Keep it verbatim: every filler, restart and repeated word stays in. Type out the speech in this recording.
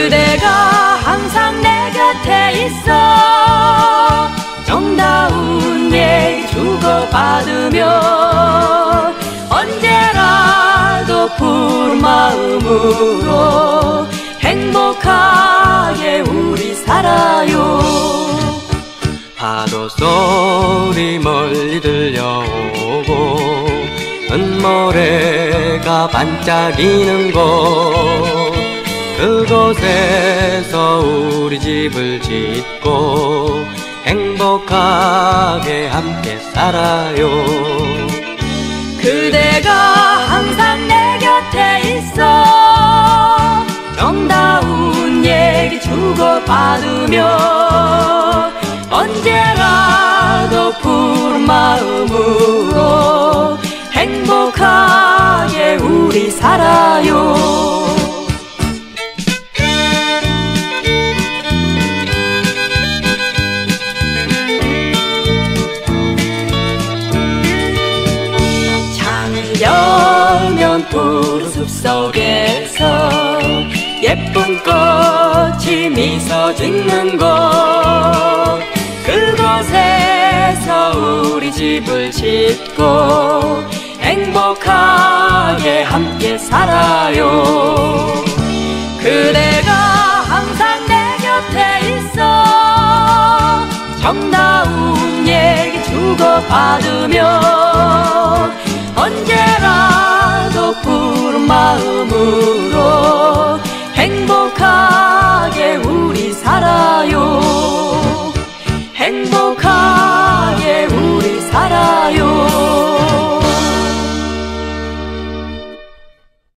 그대가 항상 내 곁에 있어 정다운 얘기 주고받으며 언제라도 푸른 마음으로 행복하게 우리 살아요. 파도 소리 멀리 들려오고 은모래가 반짝이는 곳, 그곳에서 우리 집을 짓고 행복하게 함께 살아요. 그대가 항상 내 곁에 있어 정다운 얘기 주고받으며 언제라도 푸른 마음으로 행복하게 우리 살아요. 창을 열면 푸른 숲속에서 예쁜 꽃이 미소 짓는 곳, 그곳에서 우리 집을 짓고 행복하게 함께 살아요. 그대가 항상 내 곁에 있어 정다운 얘기 주고받으며 언제라도 푸른 마음으로 행복하게 우리 살아요. 행복하게 우리 살아요.